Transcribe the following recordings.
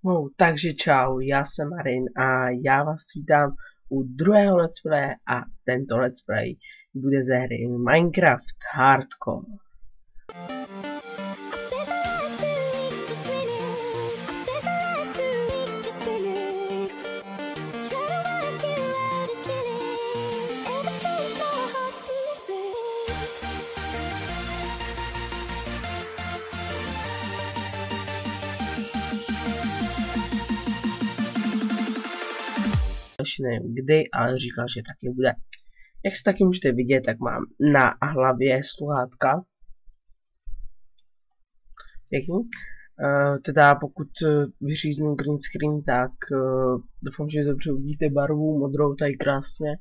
No, takže čau, já jsem Marin a já vás vítám u druhého let's play a tento let's play bude ze hry Minecraft Hardcore. Nevím kdy, ale říkal, že taky bude. Jak se taky můžete vidět, tak mám na hlavě sluchátka. Pěkný. Teda pokud vyříznu green screen, tak doufám, že dobře uvidíte barvu modrou, tady krásně.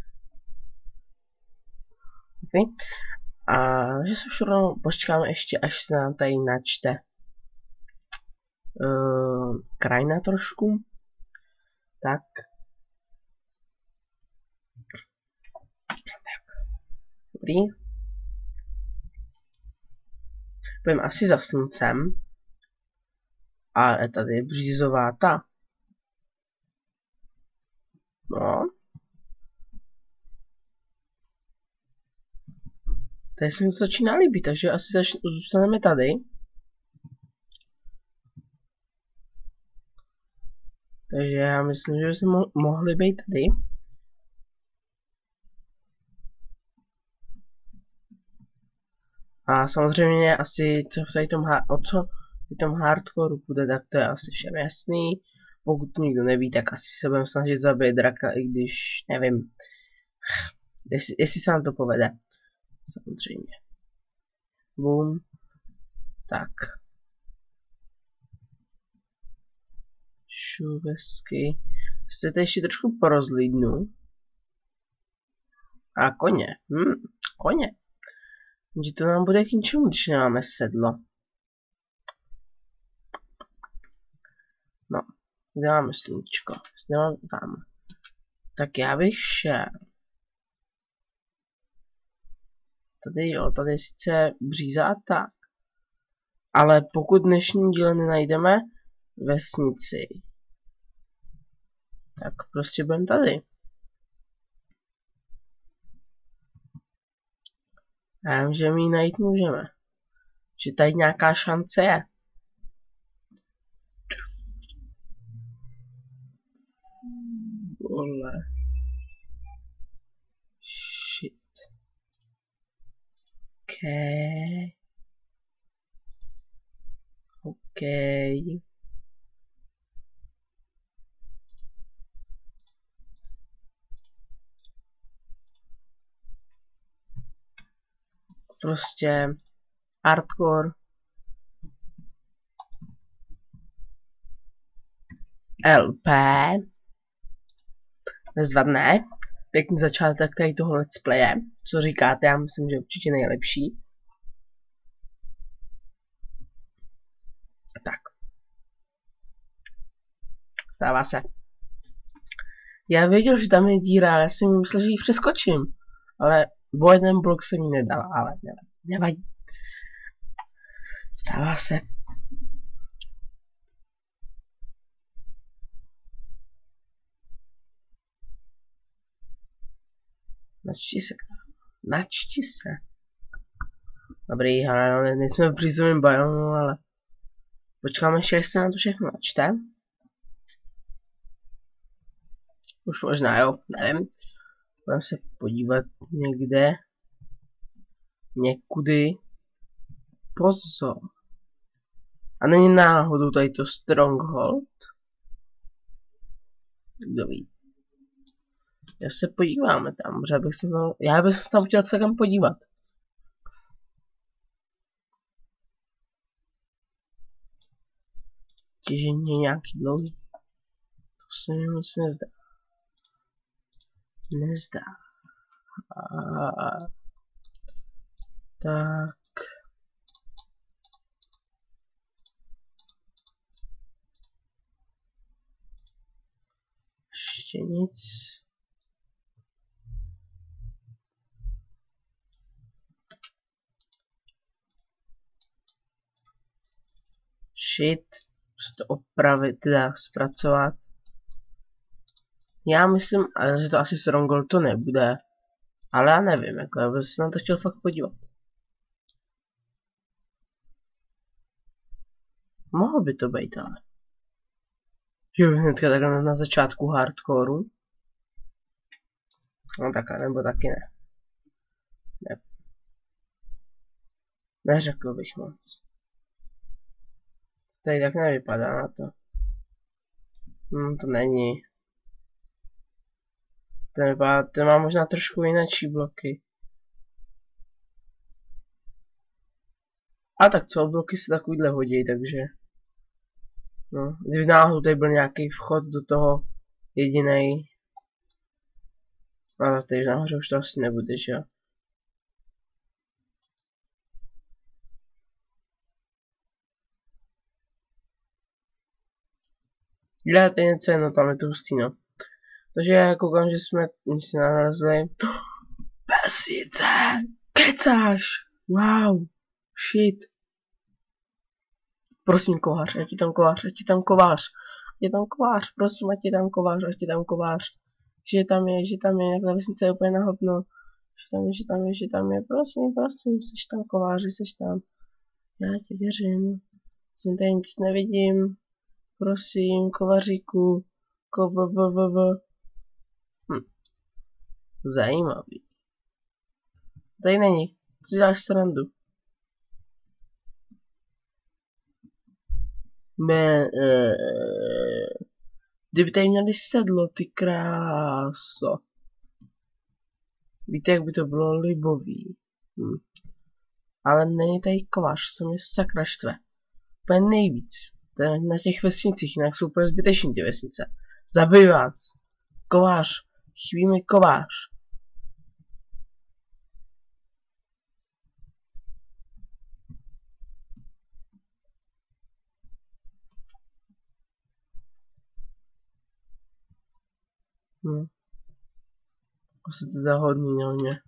Okay. A že se už rovnou počkáme ještě, až se nám tady načte krajina trošku. Tak. Dobrý. Půjdeme asi za sluncem. Ale tady je břízováta. No. Tady se mi to začíná líbit, takže asi zůstaneme tady. Takže já myslím, že jsme mohli být tady. A samozřejmě asi co v tom hardcoreu bude, tak to je asi všem jasný. Pokud to nikdo neví, tak asi se budeme snažit zabít draka, i když nevím, jestli se nám to povede. Samozřejmě. Boom. Tak. Šuvesky. Chcete ještě trošku porozlídnu. A koně. Koně. Že to nám bude k ničemu, když nemáme sedlo. No, kde máme sluníčko? Kde máme tam? Tak já bych šel. Tady jo, tady je sice bříza a tak. Ale pokud dnešní díl nenajdeme vesnici, tak prostě budeme tady. Já vím, že my ji najít můžeme. Že tady nějaká šance je. Vole. Shit. Okay. Okay. Prostě hardcore. LP. Nezvadné. Pěkný začátek tady toho let's playe. Co říkáte? Já myslím, že určitě nejlepší. Tak. Stává se. Já věděl, že tam je díra, ale já jsem myslel, že ji přeskočím. Ale o jeden blok se mi nedal, ale nevadí. Stává se. Načti se. Dobrý, ale nejsme v břízovém biomu, ale počkáme ještě, jestli se nám to všechno načte. Už možná jo, nevím. Budeme se podívat někde. Někudy. Pozor. A není náhodou tady to Stronghold? Kdo ví? Já se podíváme tam, protože já bych se tam chtěl se kam podívat. Těžení je nějaký dlouhý. To se mi moc nezdá. Tak. Ještě nic. Shit. to opravit, teda zpracovat. Já myslím, že to asi s Rongol to nebude. Ale já nevím, jako já bych se na to chtěl fakt podívat. Mohlo by to být, ale. Jo, hnedka takhle na začátku hardcoreu. No tak, nebo taky ne. Ne. Neřekl bych moc. Tady tak nevypadá na to. To není. Ten má možná trošku jináčí bloky. A tak co, bloky se takovýhle hodí, takže. No, kdyby náhodou tady byl nějaký vchod do toho jedinej. Ale tady nahoře už to asi nebude, že jo. Děláte něco, no tam je to hustý, no. Takže já koukám, že jsme si nalezli. Pesice! Kecáš! Wow! Shit! Prosím kovář, ať je tam kovář, ať je tam kovář! Ať je tam kovář, prosím, ať je tam kovář, ať je tam kovář! Že tam je, jak ta vesnice je úplně na hovno. Že tam je, prosím, seš tam kováři, seš tam. Já ti věřím. Jsem tady nic nevidím. Prosím, kovaříku. Zajímavý. Tady není. Co si dáš srandu? Kdyby tady měli sedlo, ty kráso. Víte, jak by to bylo libový. Ale není tady kovář, co mě sakra štve. Úplně nejvíc. To je na těch vesnicích, jinak jsou úplně zbyteční ty vesnice. Zabij vás. Kovář. Chybí mi kovář. Asi to dá hodný na mě.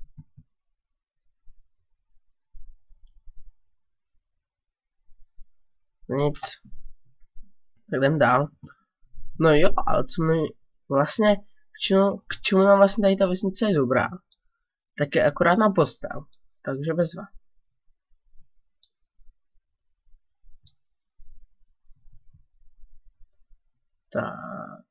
Nic. Tak jdem dál. No jo, ale co mi vlastně, k čemu nám vlastně tady ta vesnice je dobrá, tak je akorát na postel. Takže bezva. Tak.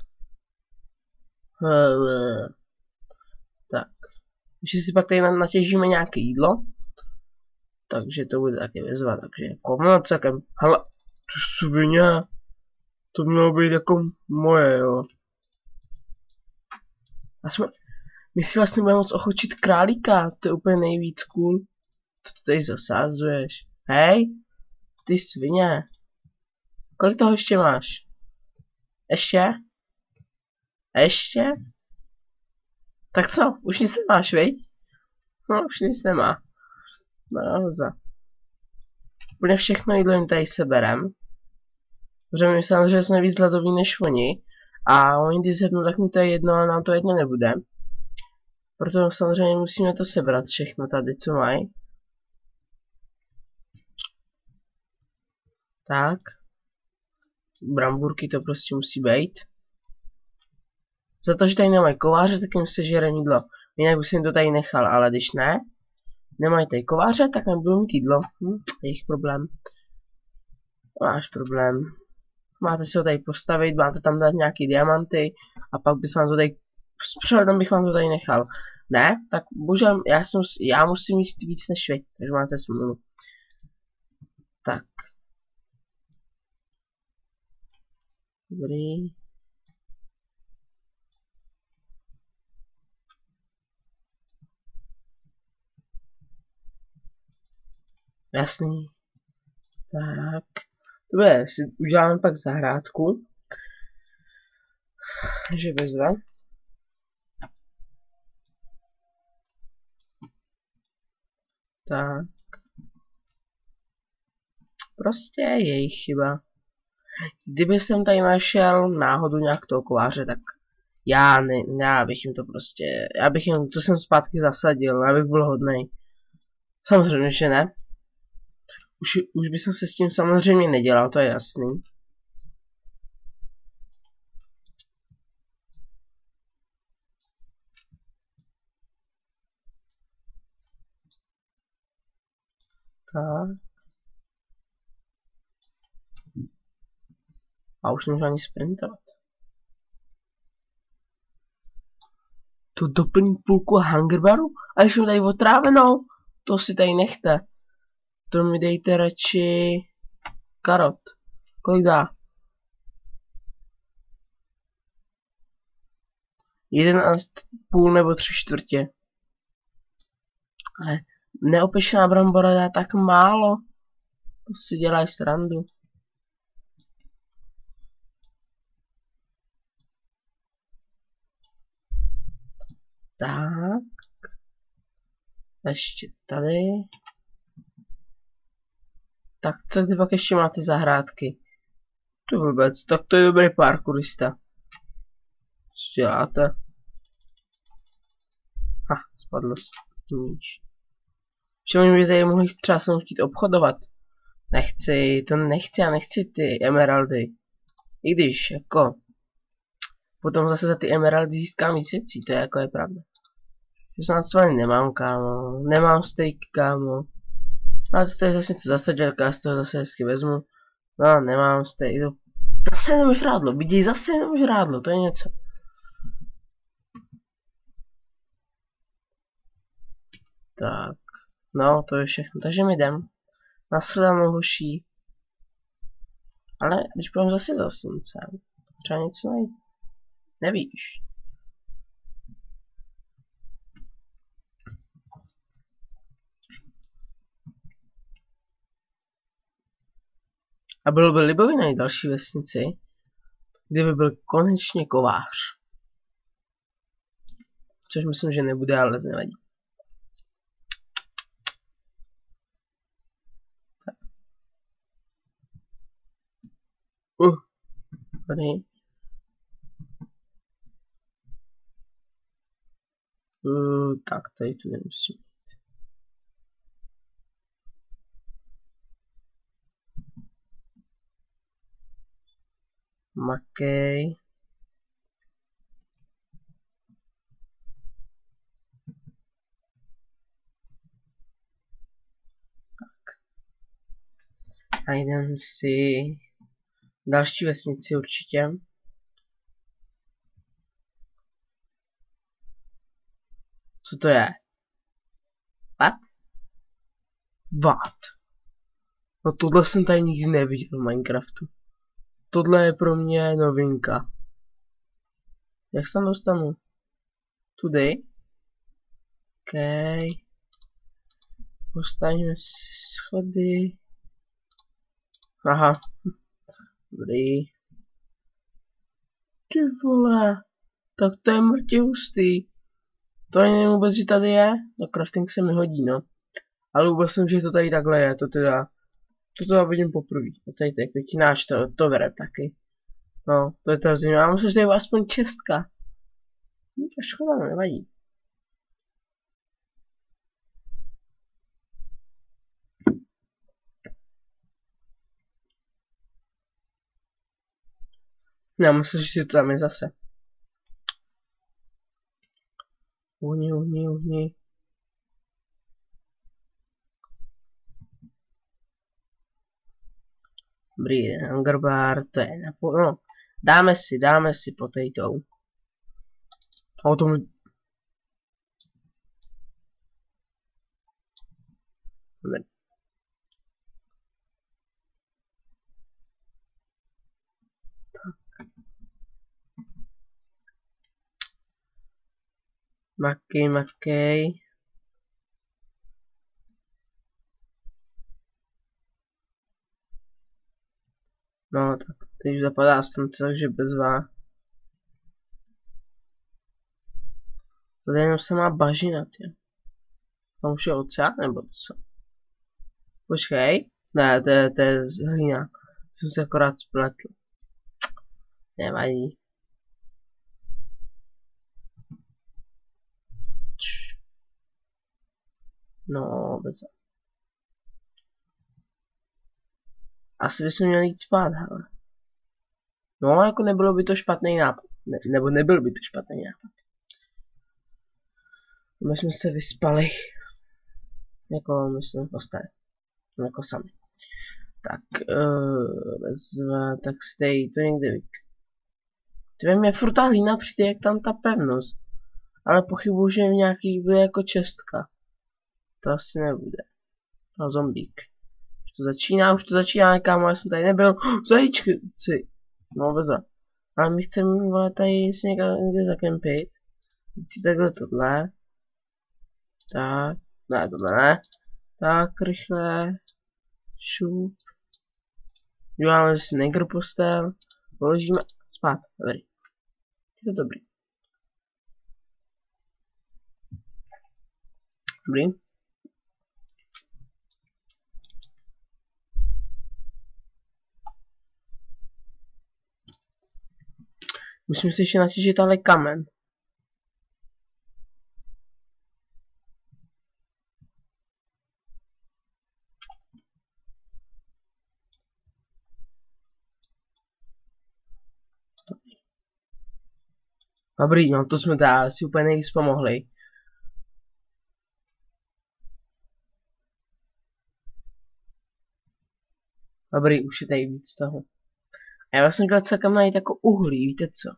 Tak. Ještě si pak tady natěžíme nějaké jídlo. Takže to bude taky bezva, takže komnocekem. Hele, to svině. To mělo být jako moje, jo. My si vlastně budeme moct ochočit králíka, to je úplně nejvíc cool. To tady zasázuješ. Hej, ty svině. Kolik toho ještě máš? Ještě? Ještě? Tak co, už nic nemáš, viď? No, už nic nemá. No, úplně všechno jídlo jim tady seberem. Protože my samozřejmě jsme víc hladoví než oni. A oni když zhebnou, tak mi to je jedno, ale nám to jedno nebude. Proto samozřejmě musíme to sebrat všechno tady, co mají. Tak. Bramburky to prostě musí být. Za to, že tady nemají kováře, tak jim sežere jídlo. Jinak bych si jim to tady nechal, ale když ne, nemají tady kováře, tak nebudou mít jídlo. Jejich problém. Máš problém. Máte si ho tady postavit, máte tam dát nějaký diamanty a pak bych vám to tady, s přehledem bych vám to tady nechal. Ne? Tak bohužel, já musím jíst víc než vy, takže máte smůlu. Tak. Dobrý. Jasný. Tak. Dobře, si uděláme pak zahrádku. Že bezva. Tak. Prostě je jejich chyba. Kdyby jsem tady našel náhodou nějak toho kováře, tak já bych jim to prostě, já bych jim to sem zpátky zasadil, já bych byl hodnej. Samozřejmě, že ne. Už bych se s tím samozřejmě nedělal, to je jasný. Tak. A už nemůžu ani sprintovat. To doplní půlku Hungerbaru? A ještě mi tady otrávenou? To si tady nechte. To mi dejte radši karot. Kolik dá? 1,5 nebo 3/4. Ale neopečená brambora dá tak málo. To si dělají srandu. Tak. Ještě tady. Tak co kdy pak ještě máte zahrádky? To vůbec, tak to je dobrý parkourista. Co děláte? Spadl níž. Že oni by tady mohli třeba se chtít obchodovat. Nechci, to nechci, já nechci ty emeraldy. I když, jako, potom zase za ty emeraldy získám víc věcí, to je jako je pravda. Že snad svaly nemám, kámo, nemám steak, kámo. Ale to je zase něco zasadilka, já z toho zase hezky vezmu. No, nemám steak, to... Zase jenom žrádlo, vidíš, zase jenom žrádlo, to je něco. Tak, no, to je všechno, takže my jdem. Nashledanou hoší. Ale když půjdeme zase za sluncem, třeba něco najít. Nevíš. A bylo by libově najít další vesnici, kdyby byl konečně kovář. Což myslím, že nebude, ale nevadí. Tady. Tak, tady tu nemusím. Makej. Tak. Najdem si další vesnici určitě. Co to je? What? What? No tohle jsem tady nikdy neviděl v Minecraftu. Tohle je pro mě novinka. Jak se tam dostanu? Tudy? OK. Postavíme si schody. Aha. Dobrý. Ty vole. Tak to je mrtě hustý. To ani nevím vůbec, že tady je. No crafting se mi hodí, no. Ale vůbec jsem, že to tady takhle je. To teda vidím poprvé. A tady to je květináč, to vere taky. No, to je to zajímavé. Já myslím, že to je aspoň čestka. No, to škoda, no, nevadí. Já myslím, že to tam je zase. Uhni. Dobrý, Hungerbar, to je no, dáme si potato. A o tom... Makej. No, tak teď zapadá slunce, takže bezvá. Tady jenom se má bažina, tě. Tam už je oceán, nebo co? Počkej. Ne, to je hlína. Jsem se akorát spletl. Nevadí. No, bez. Asi bychom měli jít spát, hele. No, jako nebylo by to špatný nápad. Nebo nebyl by to špatný nápad. My jsme se vyspali. Jako, myslím, postali. jako sami. Tak, tak si tady to někde Ty mě furt ta hlína přijde jak tam ta pevnost. Ale pochybuji, že v nějaký bude jako čestka. To asi nebude. No, zombík. Už to začíná, kámo, já jsem tady nebyl. Zajíčky! No, veze. Ale my chceme, vole, tady si někde zakempit. Si takhle tohle. Tak. Ne, tohle ne. Tak, rychle. Šup. Děláme si negr postel. Položíme spát. Dobrý. Je to dobrý. Dobrý. Musím si ještě natěžit ale kamen. Dobrý, no to jsme teda si úplně nejvíc pomohli. Dobrý, už je tady víc toho. A já vlastně chtěl celkem najít jako uhlí, víte co?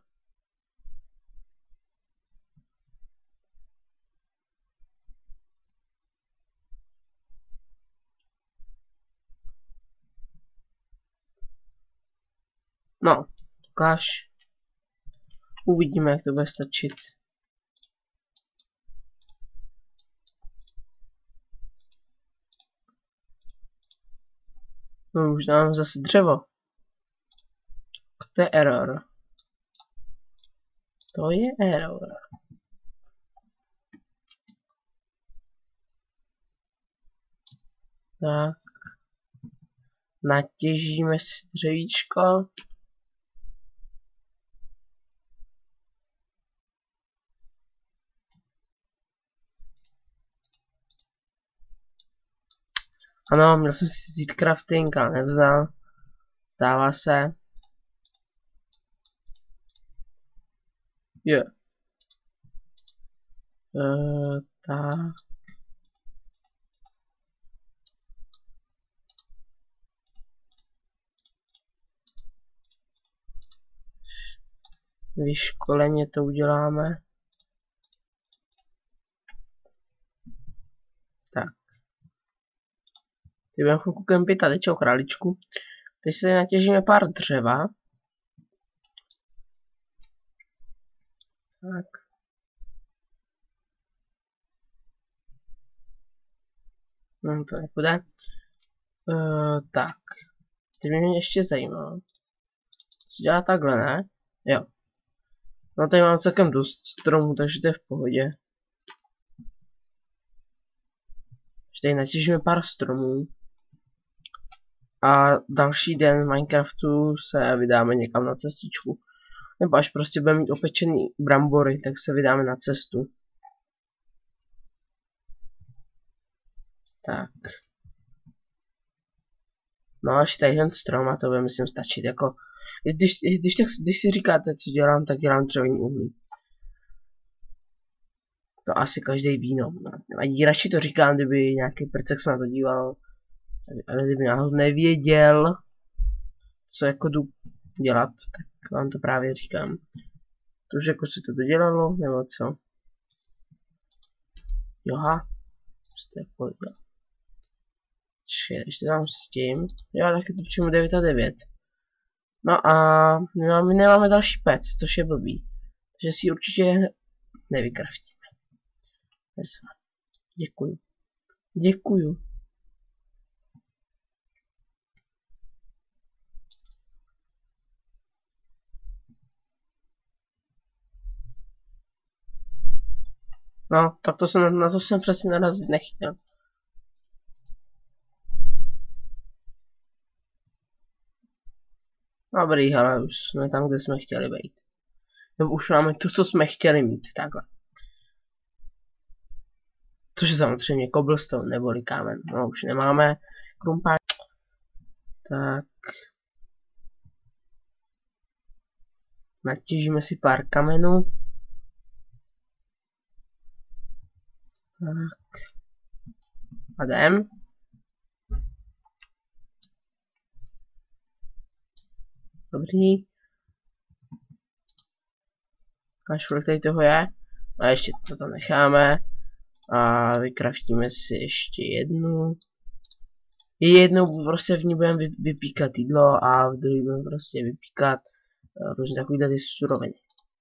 No, ukáž. Uvidíme, jak to bude stačit. No, už dám zase dřevo. To je error. To je error. Tak. Natěžíme si dřevíčko. Ano, měl jsem si vzít crafting, ale nevzal. Stává se. Jo. Tak. Vyškoleně to uděláme. Tak. Ty budeme chvilku kempit tady, čau králičku. Teď si natěžíme pár dřeva. Tak. No, to nepůjde. Tak. Teď mě ještě zajímá. Co dělá takhle, ne? Jo. No tady mám celkem dost stromů, takže to je v pohodě. Takže tady natěžíme pár stromů. A další den v Minecraftu se vydáme někam na cestičku. Nebo až prostě budeme mít opečený brambory, tak se vydáme na cestu. Tak. No až tady ten strom a to bude myslím stačit jako... Když si říkáte, co dělám, tak dělám dřevěný uhlí. To asi každý ví, no. Ani radši to říkám, kdyby nějaký prcek se na to díval. Ale kdyby náhodou nevěděl, co jako jdu dělat, tak vám to právě říkám. To už jako se to dodělalo, nebo co? Joha. Jste jako dělal. Ještě tam s tím. Jo, taky to přijmu 9 a 9. No a my nemáme další pec, což je blbý. Takže si určitě nevykraftíme. Děkuju. Děkuju. No, tak to jsem, na to jsem přesně narazit nechtěl. Dobrý, ale už jsme tam, kde jsme chtěli být. Nebo už máme to, co jsme chtěli mít, takhle. Což je samozřejmě cobblestone neboli kámen. No, už nemáme krumpáč. Tak. Natěžíme si pár kamenů. Tak. A jdem. Dobrý. Až kolik tady toho je. A ještě to tam necháme. A vykraftíme si ještě jednu. Jednou prostě v ní budeme vypíkat jídlo a v druhé budeme prostě vypíkat různě takovýhle ty suroviny.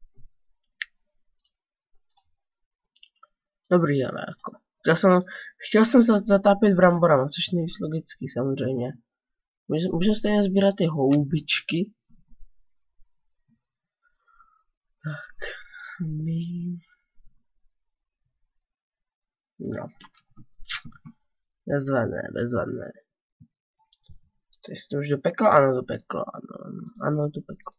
Dobrý, ale jako. Chtěl jsem zatápět bramborama, což není logický samozřejmě. Můžeme stejně sbírat ty houbičky. Tak. No. Bezvadné. To jsi to už dopeklo? Ano, dopeklo. Ano, dopeklo.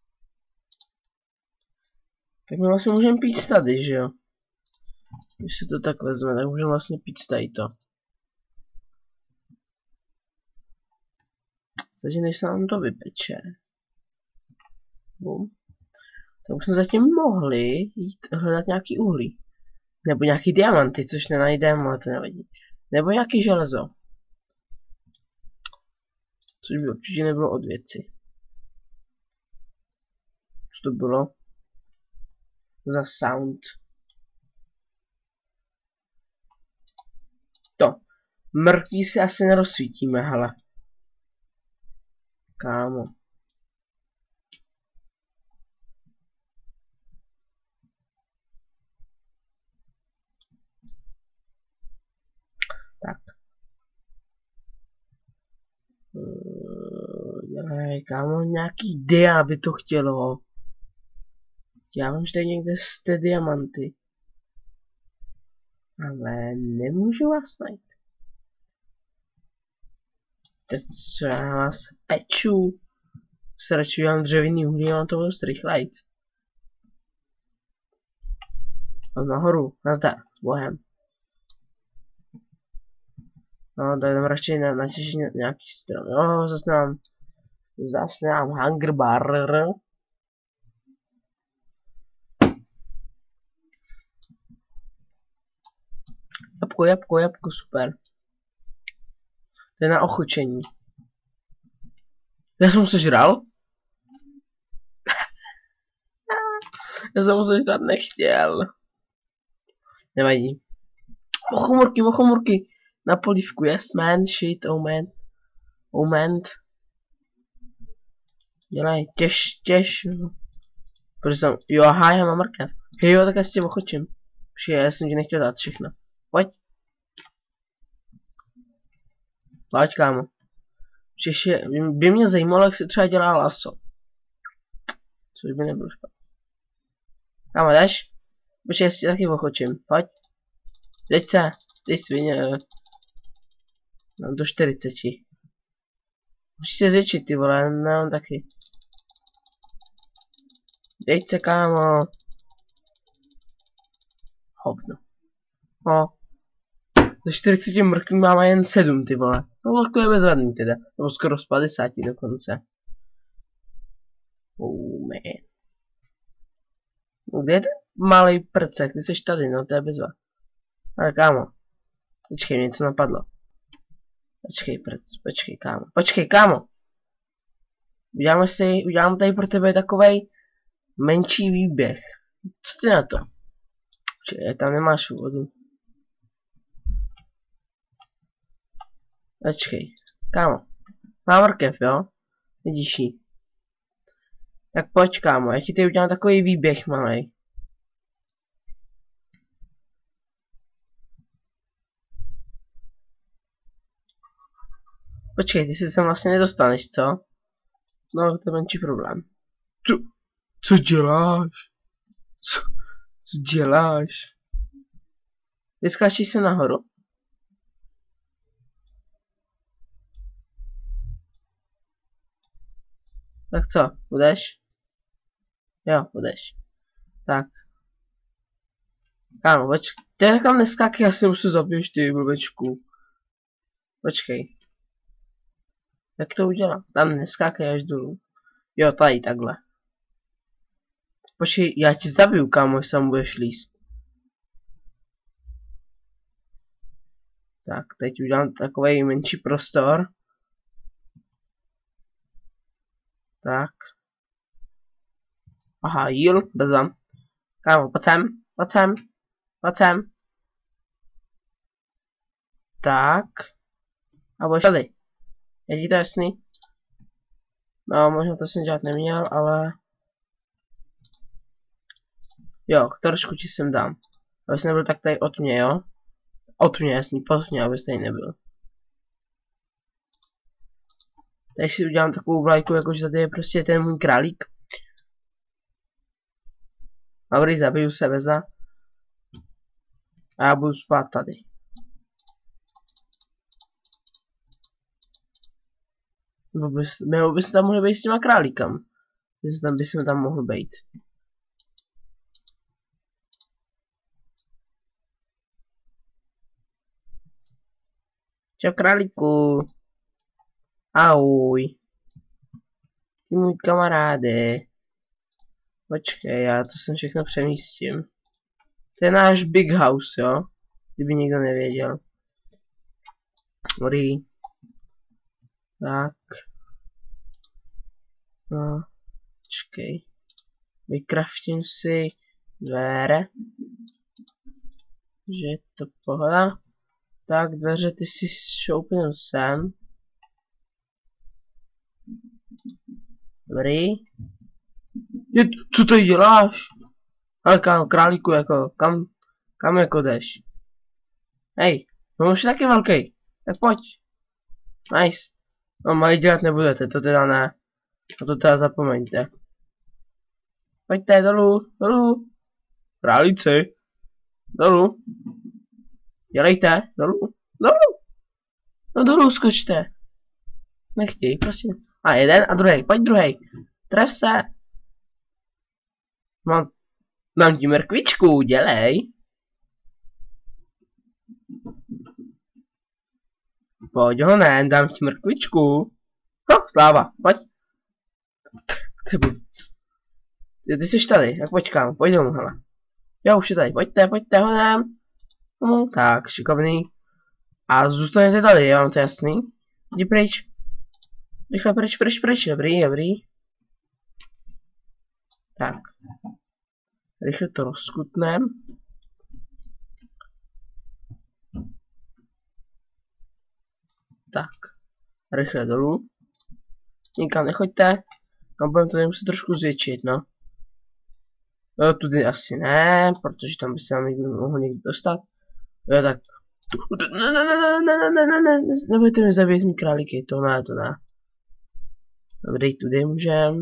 Tak my vlastně můžeme pít tady, že jo? Když se to tak vezme, tak můžeme vlastně pít tady to. Takže než se nám to vypeče. Bum. Tak už jsme zatím mohli jít hledat nějaký uhlí. Nebo nějaký diamanty, což nenajdeme, ale to nevadí. Nebo nějaký železo. Což by určitě nebylo od věci. Co to bylo? Za sound. To. Mrkví si asi nerozsvítíme, hele. Kámo. Tak. Dělej, kámo, nějaký dia by to chtělo. Já vím, že tady někde jste diamanty. Ale nemůžu vás najít. Teď co já vás peču. Se radši udělám dřevěný uhlí, ale to bylo rychlejc. A nahoru, nazdar, s bohem. No, jdem radši natěžit nějaký strom. Jo, zase nám hunger bar. Jabko, super. To je na ochučení. Já jsem se žral? Já jsem se žrat nechtěl. Nevadí. Mochomurky. Na polívku, yes man, shit, oh man. Dělej, těž. Protože jsem, jo, aha, já mám mrkev. Hej, jo, tak já si tě ochočím. Já jsem ti nechtěl dát všechno. Pojď, kámo. Češi, by mě zajímalo, jak se třeba dělá laso. Což by nebylo špatné. Kámo, jdeš? Počkej, já si tě taky ochočím. Pojď. Teď se, ty svině. Mám do 40. Musíš se zvětšit, ty vole, nemám taky. Dej se, kámo. Hovno. No. Ze 40 mrkví máme jen 7, ty vole. No tak to je bezvadný teda. Nebo skoro z 50 dokonce. Oh man. No, kde je ten malý prcek? Ty jsi tady, no to je bezva. Ale kámo. Počkej, mě něco napadlo. Počkej, kámo. Udělám tady pro tebe takovej menší výběh. Co ty na to? Počkej, tam nemáš vodu. Počkej, kámo. Má mrkev, jo? Vidíš ji. Tak pojď, kámo, já ti tady udělám takový výběh malej. Počkej, ty se sem vlastně nedostaneš, co? No, to je menší problém. Co děláš? Co děláš? Vyskáčíš se nahoru? Tak co, budeš? Jo, budeš. Tak. Kámo, počkej. Ty tam neskákej, já si musím zabiješ ty blbečku. Počkej. Jak to udělám? Tam neskákej až dolů. Jo, tady takhle. Počkej, já ti zabiju, kámo, až sem budeš líst. Tak, teď udělám takový menší prostor. Tak. Aha, jíl, bezva. Kámo, pojď sem, pojď sem, pojď sem. Tak. A budeš tady. Je ti to jasný? No, možná to jsem dělat neměl, ale... Jo, trošku ti sem dám. Abys nebyl tak tady od mě, jo? Od mě, jasný, pod mě, abys tady nebyl. Teď si udělám takovou vlajku, jakože tady je prostě ten můj králík. Dobrý, zabiju se Veza. A já budu spát tady. Nebo byste tam mohli být s těma králíkama. Bychom tam mohli být. Čau králíku. Ahoj. Ty můj kamaráde. Počkej, já to sem všechno přemístím. To je náš big house, jo? Kdyby někdo nevěděl. Dobrý. Tak. No. Počkej. Vykraftím si dveře. Že je to pohoda. Tak, dveře ty si šoupnem sem. Dobrý. Co tady děláš? Ale králíku, jako, kam jako jdeš? Hej, no už je taky velký. Tak pojď. Nice. No malý dělat nebudete, to teda ne. A to teda zapomeňte. Pojďte dolů, dolů. Králíci. Dolů. Dělejte, dolů, dolů. No dolů skočte. Nechtěj, prosím. A jeden a druhý, pojď druhý. Tref se. Mám ti mrkvičku, dělej. Pojď ho ne, dám ti mrkvičku. No, sláva, pojď. Ty jsi tady, tak počkám, pojď domů, hele. Jo, už je tady, pojďte, honem. Tak, šikovný. A zůstanete tady, já mám to jasný. Jdi pryč. Rychle pryč, dobrý. Tak. Rychle to rozkutnem. Tak. Rychle dolů. Nikam nechoďte. No budeme to muset trošku zvětšit, no. Jo, tudy asi ne, protože tam by se nám mohl někdo dostat. Jo, tak. Ne, nebudete mi zabít mý králíky, to ne. Dobrý, tudy můžem.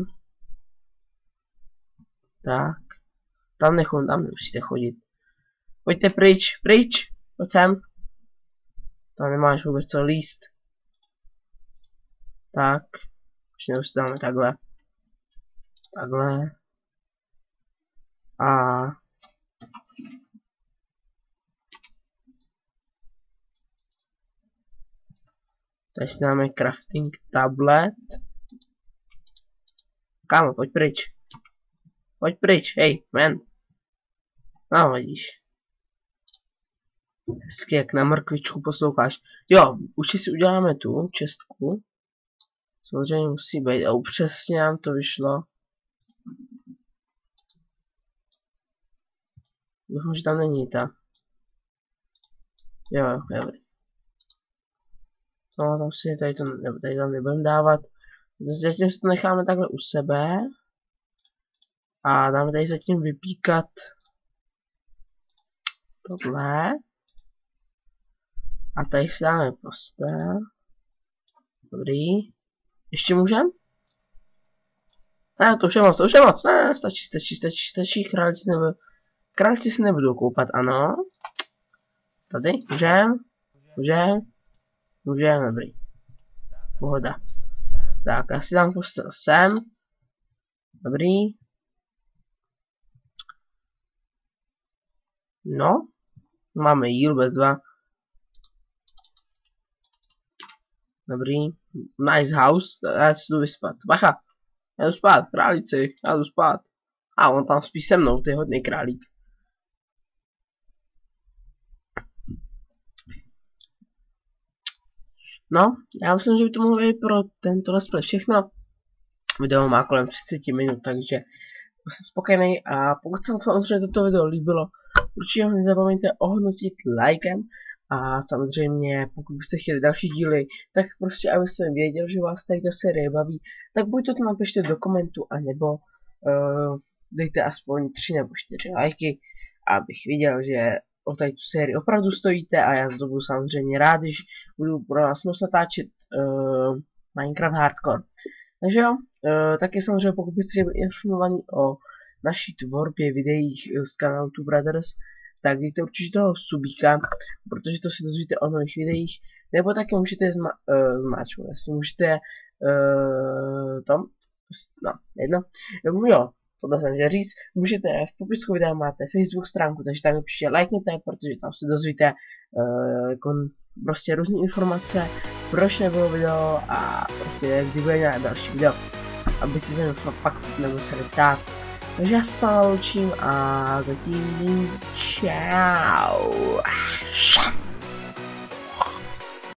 Tak. Tam nemusíte chodit. Pojďte pryč, pojď sem. Tam nemáš vůbec co líst. Tak. Už neustáváme takhle. A... Tady si dáme crafting tablet. Kámo, pojď pryč, hej, man. No, vidíš. Hezky, jak na mrkvičku posloucháš. Jo, už si uděláme tu čestku. Samozřejmě musí být. A přesně nám to vyšlo. Doufám, že tam není ta. Jo, dobrý. No, tam si tady tam nebudeme dávat. Zatím si to necháme takhle u sebe. A dáme tady zatím vypíkat tohle. A tady si dáme postel. Dobrý. Ještě můžem? Ne, to už je moc. Ne, stačí. Králíci si nebudou koupat, ano. Tady, můžem, dobrý. Pohoda. Tak, já si dám postel sem. Dobrý. No, máme jíl bezva. Dobrý. Nice house. Já si jdu vyspat. Bacha. Já jdu spát, králíci. Já jdu spát. A on tam spí se mnou, ty hodný králík. No, já myslím, že by to mohlo být pro tento let's play všechno. Video má kolem 30 minut, takže jsem spokojený a pokud se vám samozřejmě toto video líbilo, určitě ho nezapomeňte ohodnotit lajkem a samozřejmě pokud byste chtěli další díly, tak prostě abyste věděl, že vás tady ta série baví, tak buď to napište do komentu, anebo dejte aspoň 3 nebo 4 lajky, abych viděl, že o tady tu sérii opravdu stojíte a já za to budu samozřejmě rád, když budu pro vás moc natáčet Minecraft Hardcore. Takže jo, taky samozřejmě pokud byste byli informovaní o naší tvorbě videích z kanálu Two Brothers, tak dejte určitě toho subíka, protože to si dozvíte o nových videích, nebo taky můžete zmáčknout, jestli můžete jo, tohle jsem chtěl říct, můžete v popisku videa máte Facebook stránku, takže tam určitě lajkněte, protože tam se dozvíte prostě různé informace, proč nebylo video a prostě kdy bude nějaké další video, abyste se mi pak nemuseli ptát. Takže já se s vámi loučím a zatím čau.